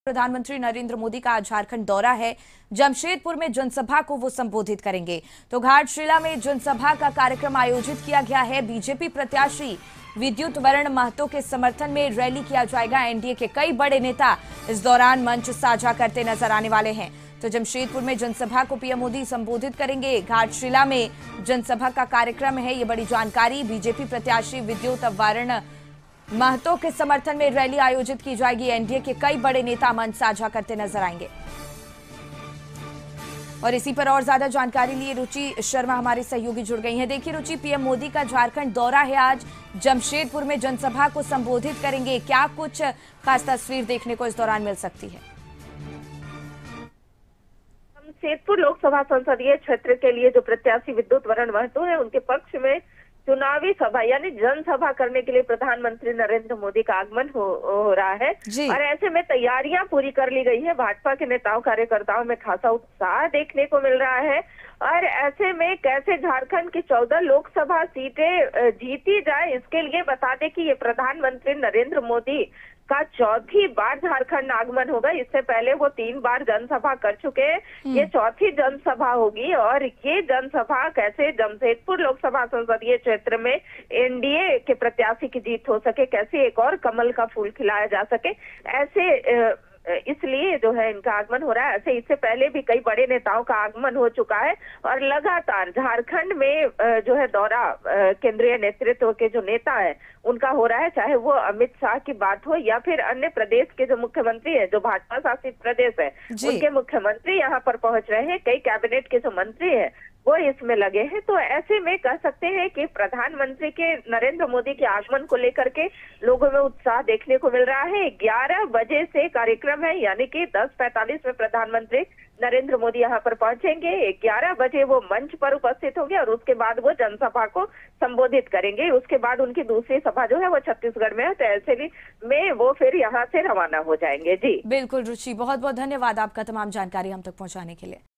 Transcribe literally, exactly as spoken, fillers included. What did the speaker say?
प्रधानमंत्री नरेंद्र मोदी का आज झारखंड दौरा है। जमशेदपुर में जनसभा को वो संबोधित करेंगे। तो घाटशिला में जनसभा का कार्यक्रम आयोजित किया गया है। बीजेपी प्रत्याशी विद्युत वरण महतो के समर्थन में रैली किया जाएगा। एनडीए के कई बड़े नेता इस दौरान मंच साझा करते नजर आने वाले हैं। तो जमशेदपुर में जनसभा को पीएम मोदी संबोधित करेंगे। घाटशिला में जनसभा का कार्यक्रम है, ये बड़ी जानकारी। बीजेपी प्रत्याशी विद्युत वरण महतो के समर्थन में रैली आयोजित की जाएगी। एनडीए के कई बड़े नेता मंच साझा करते नजर आएंगे। और इसी पर और ज्यादा जानकारी लिए रुचि शर्मा हमारे सहयोगी जुड़ गई हैं। देखिए रुचि, पीएम मोदी का झारखंड दौरा है, आज जमशेदपुर में जनसभा को संबोधित करेंगे। क्या कुछ खास तस्वीर देखने को इस दौरान मिल सकती है? जमशेदपुर लोकसभा संसदीय क्षेत्र के लिए जो प्रत्याशी विद्युत वरण महतो है, उनके पक्ष में चुनावी सभा यानी जनसभा करने के लिए प्रधानमंत्री नरेंद्र मोदी का आगमन हो, हो रहा है। और ऐसे में तैयारियां पूरी कर ली गई है। भाजपा के नेताओं कार्यकर्ताओं में खासा उत्साह देखने को मिल रहा है। और ऐसे में कैसे झारखंड की चौदह लोकसभा सीटें जीती जाए, इसके लिए बता दें कि ये प्रधानमंत्री नरेंद्र मोदी का चौथी बार झारखंड आगमन होगा। इससे पहले वो तीन बार जनसभा कर चुके हैं, ये चौथी जनसभा होगी। और ये जनसभा कैसे जमशेदपुर लोकसभा संसदीय क्षेत्र में एनडीए के प्रत्याशी की जीत हो सके, कैसे एक और कमल का फूल खिलाया जा सके, ऐसे इसलिए जो है इनका आगमन हो रहा है। ऐसे इससे पहले भी कई बड़े नेताओं का आगमन हो चुका है। और लगातार झारखंड में जो है दौरा केंद्रीय नेतृत्व के जो नेता है उनका हो रहा है, चाहे वो अमित शाह की बात हो या फिर अन्य प्रदेश के जो मुख्यमंत्री है, जो भाजपा शासित प्रदेश है, उनके मुख्यमंत्री यहाँ पर पहुंच रहे हैं। कई कैबिनेट के जो मंत्री है वो इसमें लगे हैं। तो ऐसे में कह सकते हैं कि प्रधानमंत्री के नरेंद्र मोदी के आगमन को लेकर के लोगों में उत्साह देखने को मिल रहा है। ग्यारह बजे से कार्यक्रम है, यानी कि दस पैंतालीस में प्रधानमंत्री नरेंद्र मोदी यहाँ पर पहुंचेंगे। ग्यारह बजे वो मंच पर उपस्थित होंगे और उसके बाद वो जनसभा को संबोधित करेंगे। उसके बाद उनकी दूसरी सभा जो है वो छत्तीसगढ़ में है, तो ऐसे में वो फिर यहाँ से रवाना हो जाएंगे। जी बिल्कुल रुचि, बहुत बहुत धन्यवाद आपका तमाम जानकारी हम तक पहुँचाने के लिए।